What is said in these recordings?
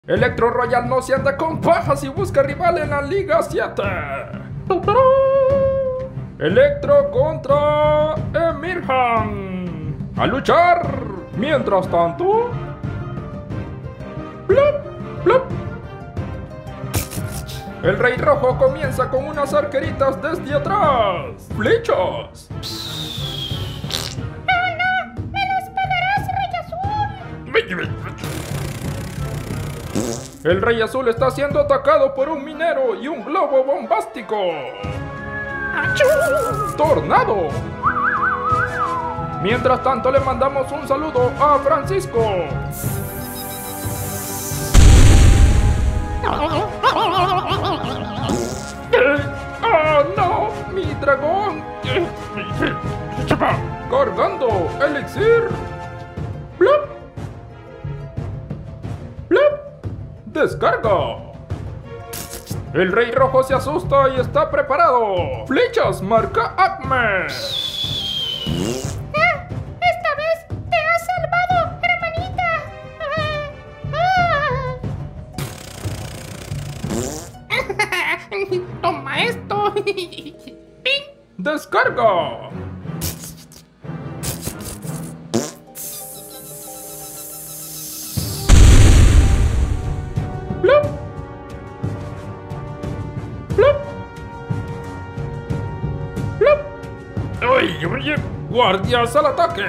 Electro Royal no se anda con pajas y busca rival en la Liga 7. Electro contra Emirhan. A luchar. Mientras tanto... ¡Plop! ¡Plop! El Rey Rojo comienza con unas arqueritas desde atrás. ¡Flechas! ¡Oh no! ¡Me las pagarás, Rey Azul! El Rey Azul está siendo atacado por un minero y un globo bombástico. ¡Achú! ¡Tornado! Mientras tanto le mandamos un saludo a Francisco. ¡Oh no! ¡Mi dragón! ¡Cargando! ¡Elixir! ¡Plop! ¡Plop! ¡Descarga! El Rey Rojo se asusta y está preparado. ¡Flechas marca Acme! ¡Esta vez te has salvado, hermanita! ¡Toma esto! ¡Ping! ¡Descarga! ¡Plop! ¡Plop! ¡Plop! ¡Ay, oye! ¡Guardias al ataque!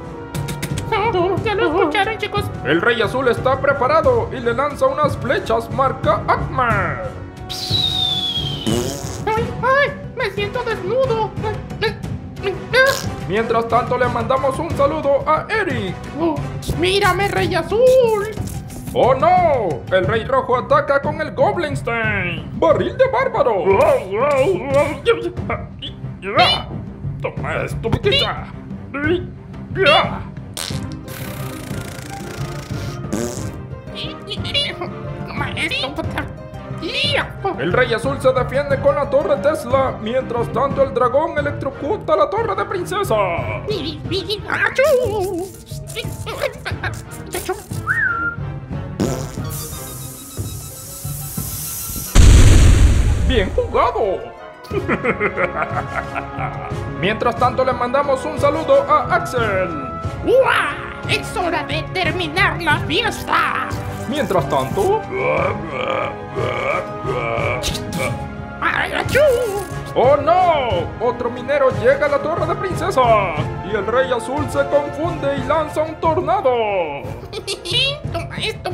Ya lo escucharon, chicos. El Rey Azul está preparado y le lanza unas flechas marca Acme. ¡Ay, ay! ¡Me siento desnudo! Mientras tanto le mandamos un saludo a Eric. ¡Mírame, Rey Azul! ¡Oh no! El Rey Rojo ataca con el Goblinstein. ¡Barril de bárbaro! ¡Toma esto, biquita! ¡Toma esto! El Rey Azul se defiende con la Torre Tesla. Mientras tanto el dragón electrocuta la Torre de Princesa. ¡Achú! ¡Bien jugado! Mientras tanto le mandamos un saludo a Axel. ¡Uah! ¡Es hora de terminar la fiesta! Mientras tanto... ¡Achú! ¡Oh no! Otro minero llega a la Torre de Princesa. Y el Rey Azul se confunde y lanza un tornado. ¡Toma esto!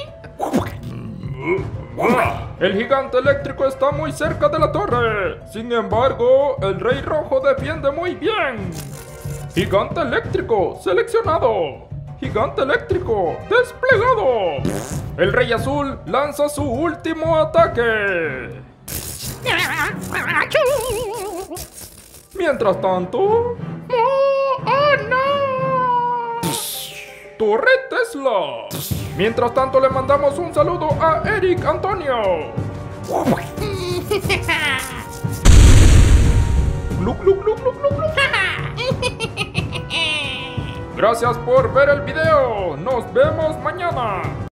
El gigante eléctrico está muy cerca de la torre. Sin embargo, el Rey Rojo defiende muy bien. Gigante eléctrico seleccionado. Gigante eléctrico desplegado. El Rey Azul lanza su último ataque. Mientras tanto... ¡Oh, no! Torre Tesla. Mientras tanto le mandamos un saludo a Eric Antonio. Gluc, gluc, gluc, gluc, gluc, gluc. Gracias por ver el video. Nos vemos mañana.